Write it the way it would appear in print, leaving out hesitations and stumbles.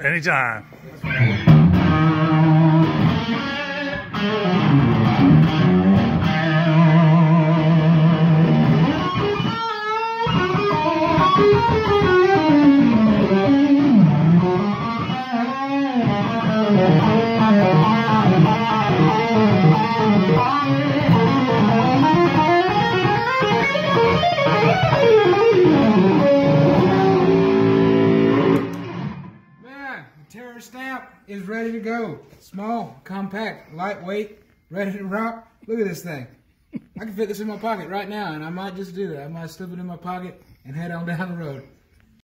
Anytime. Guitarist amp is ready to go. Small, compact, lightweight, ready to rock. Look at this thing. I can fit this in my pocket right now, and I might just do that. I might slip it in my pocket and head on down the road.